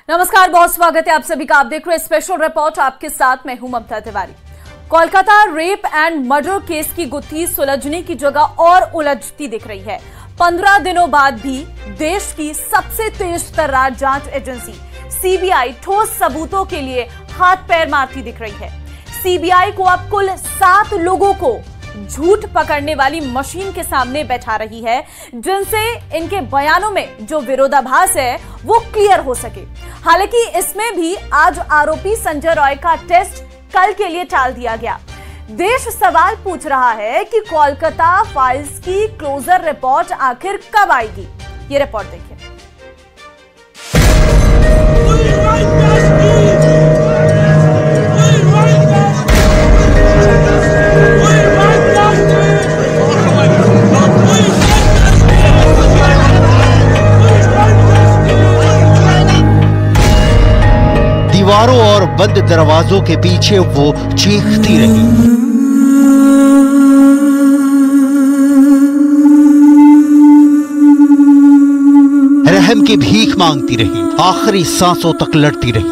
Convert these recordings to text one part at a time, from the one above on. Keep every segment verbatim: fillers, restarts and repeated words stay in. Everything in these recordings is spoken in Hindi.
नमस्कार, बहुत स्वागत है आप सभी का। आप देख रहे हैं स्पेशल रिपोर्ट, आपके साथ मैं हूं Mamata Tiwari. Kolkata rape and murder case की गुत्थी सुलझने की जगह और उलझती दिख रही है। पंद्रह दिनों बाद भी देश की सबसे तेज तर्रार जांच एजेंसी सीबीआई ठोस सबूतों के लिए हाथ पैर मारती दिख रही है। सीबीआई को अब कुल सात लोगों को झूठ पकड़ने वाली मशीन के सामने बैठा रही है, जिनसे इनके बयानों में जो विरोधाभास है वो क्लियर हो सके। हालांकि इसमें भी आज आरोपी संजय रॉय का टेस्ट कल के लिए टाल दिया गया। देश सवाल पूछ रहा है कि कोलकाता फाइल्स की क्लोजर रिपोर्ट आखिर कब आएगी। ये रिपोर्ट देखिए। दीवारों और बंद दरवाजों के पीछे वो चीखती रही। रहम की भीख मांगती रही, आखिरी सांसों तक लड़ती रही।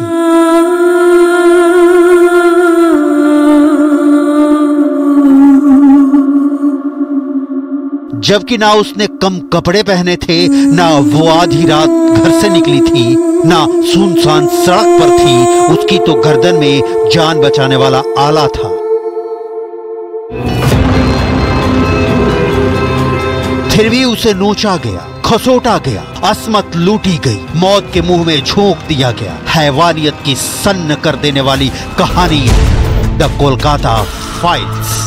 जबकि ना उसने कम कपड़े पहने थे, ना वो आधी रात घर से निकली थी, ना सुनसान सड़क पर थी। उसकी तो गर्दन में जान बचाने वाला आला था। फिर भी उसे नोचा गया, खसोटा गया, असमत लूटी गई, मौत के मुंह में झोंक दिया गया। हैवानियत की सन्न कर देने वाली कहानी, द कोलकाता फाइल्स।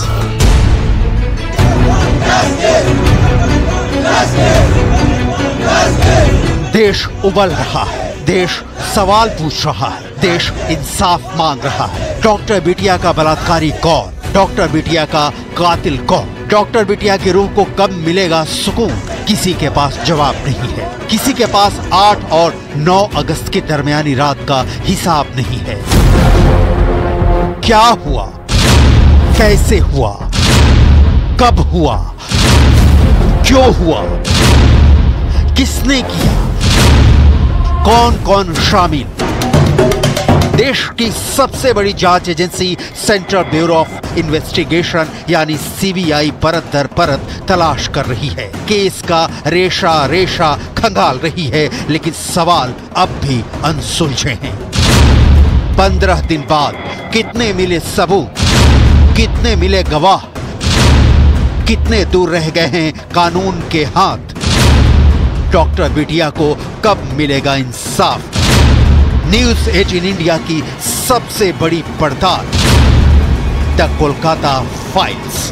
देश उबल रहा है, देश सवाल पूछ रहा है, देश इंसाफ मांग रहा है। डॉक्टर बिटिया का बलात्कारी कौन? डॉक्टर बिटिया का कातिल कौन? डॉक्टर बिटिया की रूह को कब मिलेगा सुकून? किसी के पास जवाब नहीं है। किसी के पास आठ और नौ अगस्त की दरमियानी रात का हिसाब नहीं है। क्या हुआ? कैसे हुआ? कब हुआ? क्यों हुआ? किसने किया? कौन कौन शामिल? देश की सबसे बड़ी जांच agency central bureau of investigation यानी सीबीआई परत दर परत तलाश कर रही है। केस का रेशा रेशा खंगाल रही है, लेकिन सवाल अब भी अनसुलझे हैं। पंद्रह दिन बाद कितने मिले सबूत? कितने मिले गवाह? कितने दूर रह गए हैं कानून के हाथ? डॉक्टर बिटिया को कब मिलेगा इंसाफ? न्यूज अठारह इंडिया की सबसे बड़ी पड़ताल, the Kolkata files.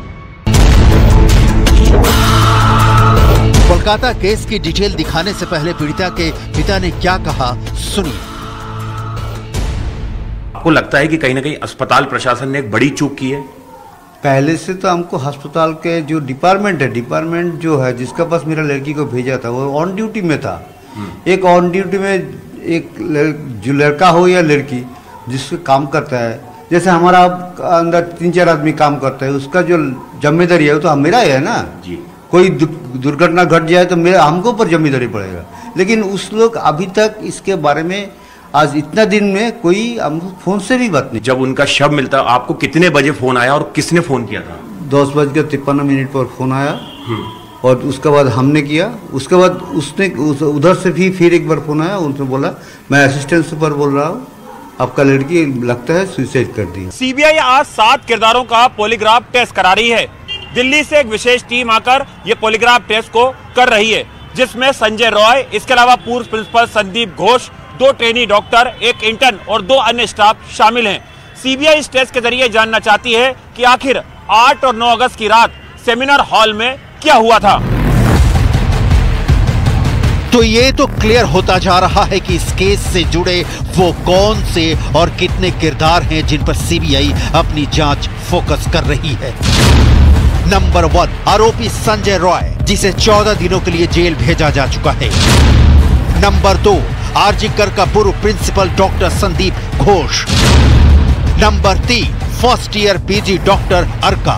Kolkata case की डिटेल दिखाने से पहले पीड़िता के पिता ने क्या कहा, सुनिए। आपको लगता है कि कहीं ना कहीं अस्पताल प्रशासन ने एक बड़ी चूक की है? पहले से तो हमको अस्पताल के जो डिपार्टमेंट है डिपार्टमेंट जो है जिसका पास मेरा लड़की को भेजा था वो ऑन ड्यूटी में था। एक ऑन ड्यूटी में एक लड़, जो लड़का हो या लड़की जिससे काम करता है, जैसे हमारा अंदर तीन चार आदमी काम करता है, उसका जो जिम्मेदारी है वो तो मेरा है ना जी। कोई दुर्घटना घट जाए तो मेरा हमको ऊपर जिम्मेदारी पड़ेगा। लेकिन उस लोग अभी तक इसके बारे में आज इतना दिन में कोई फोन से भी बात नहीं। जब उनका शव मिलता आपको कितने बजे फोन आया और किसने फोन किया था? दस बज के तिप्पन मिनट पर फोन आया और उसके बाद हमने किया। उसके बाद उसने उस, उधर से भी फिर एक बार फोन आया, उनसे बोला मैं असिस्टेंट सुपर बोल रहा हूँ, आपका लड़की लगता है सुसाइड कर दी। सीबीआई आज सात किरदारों का पॉलीग्राफ टेस्ट करा रही है। दिल्ली से एक विशेष टीम आकर ये पॉलीग्राफ टेस्ट को कर रही है, जिसमें संजय रॉय, इसके अलावा पूर्व प्रिंसिपल संदीप घोष, दो ट्रेनी डॉक्टर, एक इंटर्न और दो अन्य स्टाफ शामिल हैं। सीबीआई इस टेस्ट के जरिए जानना चाहती है कि आखिर आठ और नौ अगस्त की रात सेमिनार हॉल में क्या हुआ था। तो ये तो क्लियर होता जा रहा है कि इस केस से जुड़े वो कौन से और कितने किरदार हैं जिन पर सीबीआई अपनी जांच फोकस कर रही है। नंबर वन, आरोपी संजय रॉय, जिसे चौदह दिनों के लिए जेल भेजा जा चुका है। नंबर दो, आरजी कर का पूर्व principal doctor Sandip Ghosh. Number तीन, first year PG doctor Arka.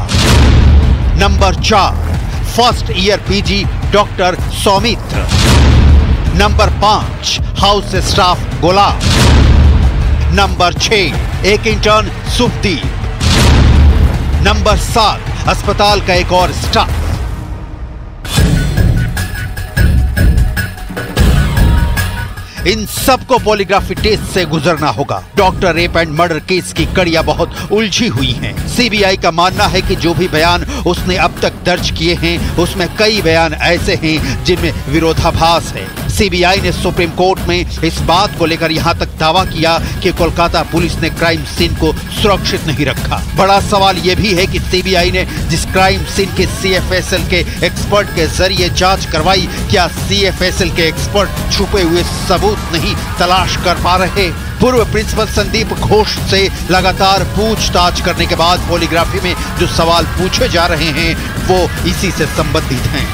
Number चार, first year PG doctor Soumitra. Number पांच, हाउस स्टाफ गुलाम। नंबर छह, एक इंटर्न सुखदीप। नंबर सात, अस्पताल का एक और स्टाफ। इन सबको पॉलीग्राफी टेस्ट से गुजरना होगा। Doctor rape and murder case की कड़ियां बहुत उलझी हुई हैं। सीबीआई का मानना है कि जो भी बयान उसने अब तक दर्ज किए हैं उसमें कई बयान ऐसे हैं जिनमें विरोधाभास है। सीबीआई ने सुप्रीम कोर्ट में इस बात को लेकर यहां तक दावा किया कि कोलकाता पुलिस ने क्राइम सीन को सुरक्षित नहीं रखा। बड़ा सवाल यह भी है कि सीबीआई ने जिस क्राइम सीन के सीएफएसएल के एक्सपर्ट के जरिए जांच करवाई, क्या सीएफएसएल के एक्सपर्ट छुपे हुए सबूत नहीं तलाश कर पा रहे? पूर्व प्रिंसिपल संदीप घोष से लगातार पूछताछ करने के बाद पॉलीग्राफी में जो सवाल पूछे जा रहे हैं वो इसी से संबंधित हैं।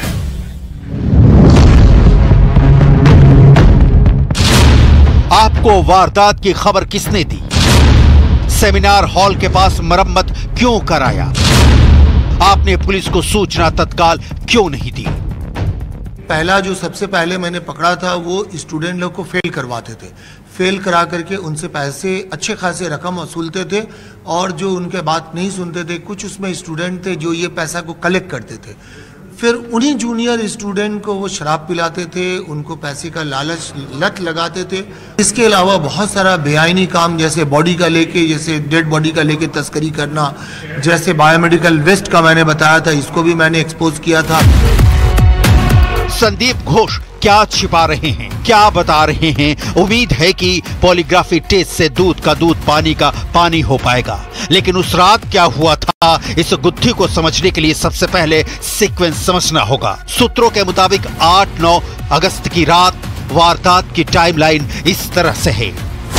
आपको वारदात की खबर किसने दी? सेमिनार हॉल के पास मरम्मत क्यों कराया? आपने पुलिस को सूचना तत्काल क्यों नहीं दी? पहला जो सबसे पहले मैंने पकड़ा था वो स्टूडेंट लोग को फेल करवाते थे। फेल करा करके उनसे पैसे अच्छे खासे रकम वसूलते थे और जो उनके बात नहीं सुनते थे, कुछ उसमें स्टूडेंट थे जो ये पैसा को कलेक्ट करते थे। फिर उन्हीं जूनियर स्टूडेंट को वो शराब पिलाते थे, उनको पैसे का लालच लत लगाते थे। इसके अलावा बहुत सारा बेआईनी काम, जैसे बॉडी का लेके, जैसे डेड बॉडी का लेके तस्करी करना, जैसे बायोमेडिकल वेस्ट का मैंने बताया था, इसको भी मैंने एक्सपोज किया था। संदीप घोष क्या छिपा रहे हैं, क्या बता रहे हैं? उम्मीद है कि पॉलीग्राफी टेस्ट से दूध का दूध, पानी का पानी हो पाएगा। लेकिन उस रात क्या हुआ था, इस गुत्थी को समझने के लिए सबसे पहले सीक्वेंस समझना होगा। सूत्रों के मुताबिक आठ नौ अगस्त की रात वारदात की टाइमलाइन इस तरह से है।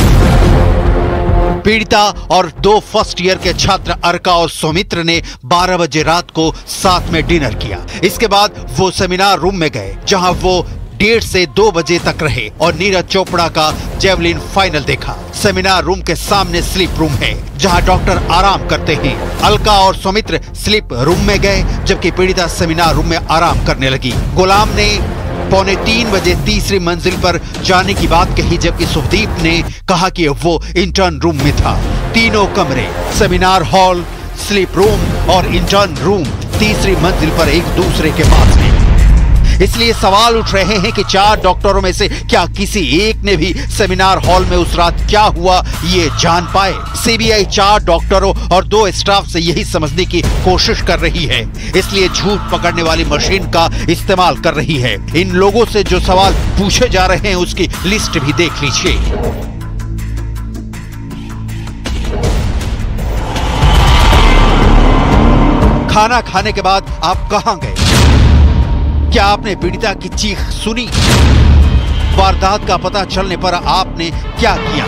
पीड़िता और दो फर्स्ट ईयर के छात्र अर्का और सौमित्र ने बारह बजे रात को साथ में डिनर किया। इसके बाद वो सेमिनार रूम में गए जहां वो डेढ़ से दो बजे तक रहे और नीरज चोपड़ा का जेवलिन फाइनल देखा। सेमिनार रूम के सामने स्लीप रूम है जहां डॉक्टर आराम करते हैं। अलका और सौमित्र स्लीप रूम में गए जबकि पीड़िता सेमिनार रूम में आराम करने लगी। गुलाम ने पौने तीन बजे तीसरी मंजिल पर जाने की बात कही जबकि सुखदीप ने कहा कि वो इंटर्न रूम में था। तीनों कमरे, सेमिनार हॉल, स्लीप रूम और इंटर्न रूम तीसरी मंजिल पर एक दूसरे के पास हैं। इसलिए सवाल उठ रहे हैं कि चार डॉक्टरों में से क्या किसी एक ने भी सेमिनार हॉल में उस रात क्या हुआ ये जान पाए? सीबीआई चार डॉक्टरों और दो स्टाफ से यही समझने की कोशिश कर रही है, इसलिए झूठ पकड़ने वाली मशीन का इस्तेमाल कर रही है। इन लोगों से जो सवाल पूछे जा रहे हैं उसकी लिस्ट भी देख लीजिए। खाना खाने के बाद आप कहां गए? क्या आपने पीड़िता की चीख सुनी? वारदात का पता चलने पर आपने क्या किया?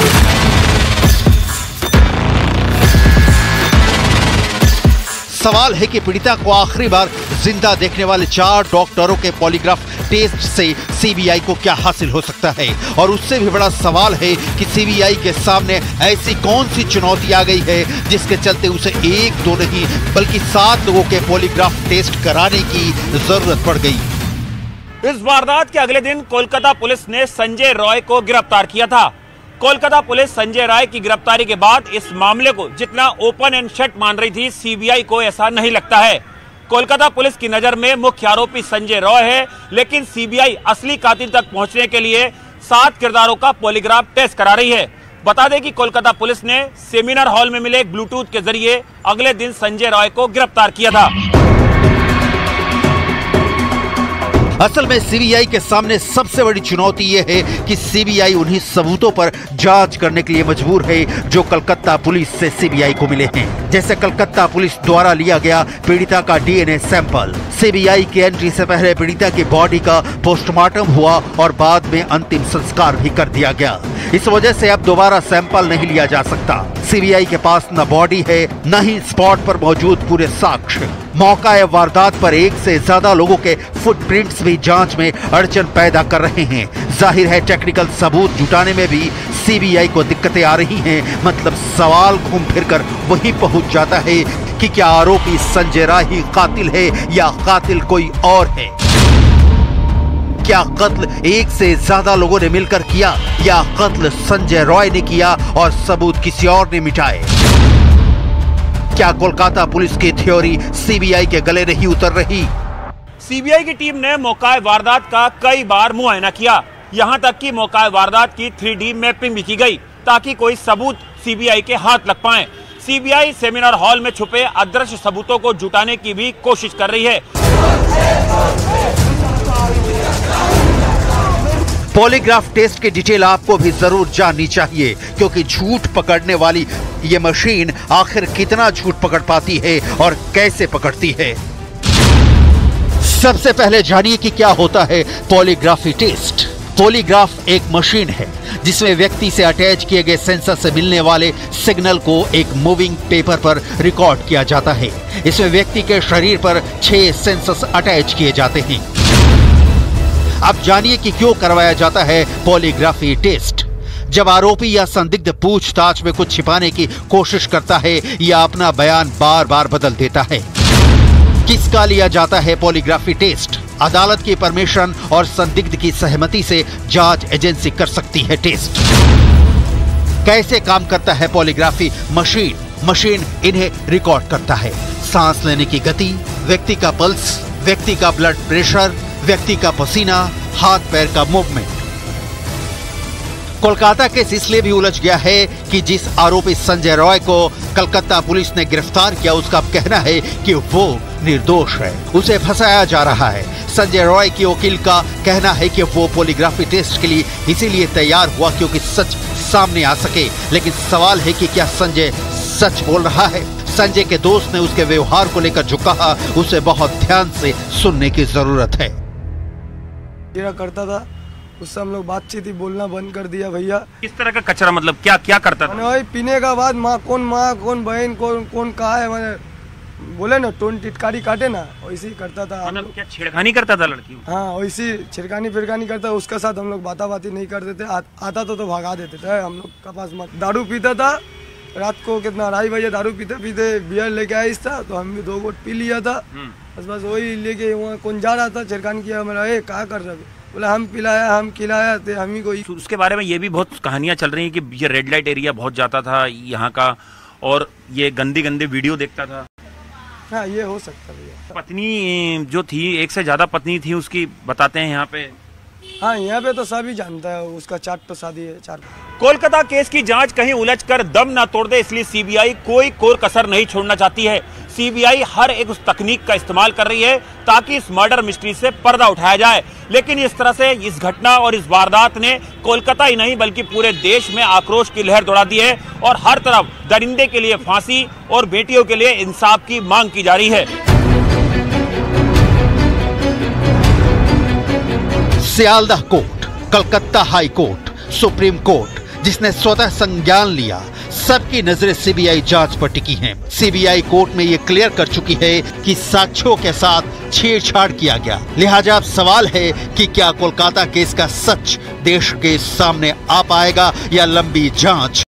सवाल है कि पीड़िता को आखिरी बार जिंदा देखने वाले चार डॉक्टरों के पॉलीग्राफ टेस्ट से सीबीआई को क्या हासिल हो सकता है? और उससे भी बड़ा सवाल है कि सीबीआई के सामने ऐसी कौन सी चुनौती आ गई है जिसके चलते उसे एक दो नहीं बल्कि सात लोगों के पॉलीग्राफ टेस्ट कराने की जरूरत पड़ गई। इस वारदात के अगले दिन कोलकाता पुलिस ने संजय रॉय को गिरफ्तार किया था। कोलकाता पुलिस संजय राय की गिरफ्तारी के बाद इस मामले को जितना ओपन एंड शट मान रही थी, सीबीआई को ऐसा नहीं लगता है। कोलकाता पुलिस की नजर में मुख्य आरोपी संजय रॉय है, लेकिन सीबीआई असली कातिल तक पहुंचने के लिए सात किरदारों का पॉलीग्राफ टेस्ट करा रही है। बता दें कि कोलकाता पुलिस ने सेमिनार हॉल में मिले एक ब्लूटूथ के जरिए अगले दिन संजय रॉय को गिरफ्तार किया था। असल में सीबीआई के सामने सबसे बड़ी चुनौती यह है कि सीबीआई उन्हीं सबूतों पर जांच करने के लिए मजबूर है जो कलकत्ता पुलिस से सीबीआई को मिले हैं। जैसे कलकत्ता पुलिस द्वारा लिया गया पीड़िता का डीएनए सैंपल। सीबीआई की एंट्री से पहले पीड़िता की बॉडी का पोस्टमार्टम हुआ और बाद में अंतिम संस्कार भी कर दिया गया। इस वजह से अब दोबारा सैंपल नहीं लिया जा सकता। सीबीआई के पास न बॉडी है न ही स्पॉट पर मौजूद पूरे साक्ष्य। मौका या वारदात पर एक से ज्यादा लोगों के फुटप्रिंट्स भी जांच में अड़चन पैदा कर रहे हैं। जाहिर है टेक्निकल सबूत जुटाने में भी सीबीआई को दिक्कतें आ रही हैं। मतलब सवाल घूम फिरकर वहीं पहुंच जाता है कि क्या आरोपी संजय राय ही कातिल है या कातिल कोई और है। क्या कत्ल एक से ज्यादा लोगों ने मिलकर किया या कत्ल संजय रॉय ने किया और सबूत किसी और ने मिटाए? क्या कोलकाता पुलिस की थ्योरी सीबीआई के गले नहीं उतर रही? सीबीआई की टीम ने मौका वारदात का कई बार मुआयना किया, यहां तक कि मौका वारदात की थ्री डी मैपिंग भी की गई ताकि कोई सबूत सीबीआई के हाथ लग पाए। सीबीआई सेमिनार हॉल में छुपे अदृश्य सबूतों को जुटाने की भी कोशिश कर रही है। पॉलीग्राफ टेस्ट की डिटेल आपको भी जरूर जाननी चाहिए, क्योंकि झूठ पकड़ने वाली ये मशीन आखिर कितना झूठ पकड़ पाती है और कैसे पकड़ती है। सबसे पहले जानिए कि क्या होता है पॉलीग्राफी टेस्ट। पॉलीग्राफ एक मशीन है जिसमें व्यक्ति से अटैच किए गए सेंसर से मिलने वाले सिग्नल को एक मूविंग पेपर पर रिकॉर्ड किया जाता है। इसमें व्यक्ति के शरीर पर छह सेंसर्स अटैच किए जाते हैं। अब जानिए कि क्यों करवाया जाता है पॉलीग्राफी टेस्ट। जब आरोपी या संदिग्ध पूछताछ में कुछ छिपाने की कोशिश करता है या अपना बयान बार बार बदल देता है। किसका लिया जाता है पॉलीग्राफी टेस्ट? अदालत की परमिशन और संदिग्ध की सहमति से जांच एजेंसी कर सकती है टेस्ट। कैसे काम करता है पॉलीग्राफी मशीन? मशीन इन्हें रिकॉर्ड करता है। सांस लेने की गति, व्यक्ति का पल्स, व्यक्ति का ब्लड प्रेशर, व्यक्ति का पसीना, हाथ पैर का मूवमेंट। कोलकाता केस इसलिए भी उलझ गया है कि जिस आरोपी संजय रॉय को कलकत्ता पुलिस ने गिरफ्तार किया, उसका कहना है कि वो निर्दोष है, उसे फंसाया जा रहा है। संजय रॉय की वकील का कहना है कि वो पॉलीग्राफी टेस्ट के लिए इसीलिए तैयार हुआ क्योंकि सच सामने आ सके। लेकिन सवाल है कि क्या संजय सच बोल रहा है? संजय के दोस्त ने उसके व्यवहार को लेकर जो कहा, उसे बहुत ध्यान से सुनने की जरूरत है। करता था, उससे हम लोग बातचीत ही बोलना बंद कर दिया भैया। किस तरह का कचरा, मतलब क्या क्या करता था? भाई पीने का बाद माँ कौन माँ कौन बहन कौन कौन कहा है, मैंने बोले ना टोन टिटकारी काटे ना, वैसे ही करता था। मतलब क्या छेड़खानी करता था लड़की? हाँ, वैसी छिड़कानी फिरकानी करता। उसके साथ हम लोग बाता बाती नहीं करते थे। आ, आता तो, तो भगा देते थे हम लोग का पास। मत दारू पीता था, रात को कितना अढ़ाई बजे दारू पीते पीते बियर लेके आया था, तो हम भी दो घोट पी लिया था। बस बस वही लेके वहाँ कौन जा रहा था, छिड़कानी किया मेरा, ए क्या कर रहे? बोला हम पिलाया हम खिलाया थे हम ही को। उसके बारे में ये भी बहुत कहानियां चल रही हैं कि ये रेड लाइट एरिया बहुत जाता था यहाँ का, और ये गंदी गंदी वीडियो देखता था। हाँ, ये हो सकता है। पत्नी जो थी, एक से ज्यादा पत्नी थी उसकी, बताते हैं यहाँ पे। हाँ, यहाँ पे तो सभी जानता है, उसका चार तो शादी है, चार। कोलकाता केस की जांच कहीं उलझकर दम न तोड़ दे, इसलिए सीबीआई कोई कोर कसर नहीं छोड़ना चाहती है। सीबीआई हर एक उस तकनीक का इस्तेमाल कर रही है ताकि इस मर्डर मिस्ट्री से पर्दा उठाया जाए। लेकिन इस तरह से इस घटना और इस वारदात ने कोलकाता ही नहीं बल्कि पूरे देश में आक्रोश की लहर दौड़ा दी है, और हर तरफ दरिंदे के लिए फांसी और बेटियों के लिए इंसाफ की मांग की जा रही है। Sealdah court, Calcutta high court, supreme court, जिसने स्वतः संज्ञान लिया, सबकी नजरें सीबीआई जांच पर टिकी हैं। सीबीआई कोर्ट में ये क्लियर कर चुकी है कि साक्ष्यों के साथ छेड़छाड़ किया गया। लिहाजा अब सवाल है कि क्या कोलकाता केस का सच देश के सामने आ पाएगा या लंबी जांच